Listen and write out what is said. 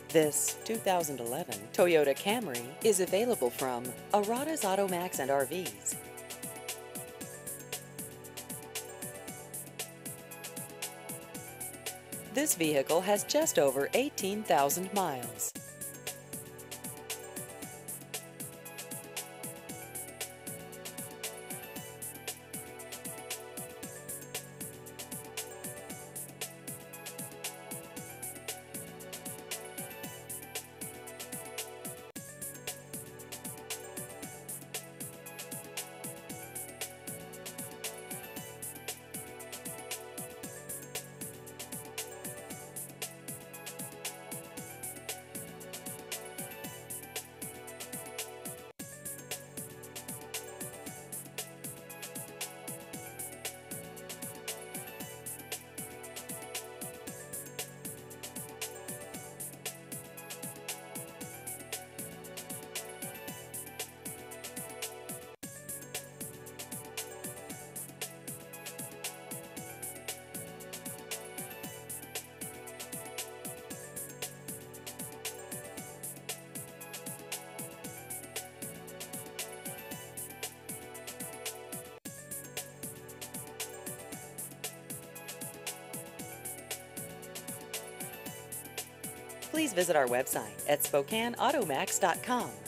This 2011 Toyota Camry is available from Arata's Automax and RVs. This vehicle has just over 18,000 miles. Please visit our website at SpokaneAutomax.com.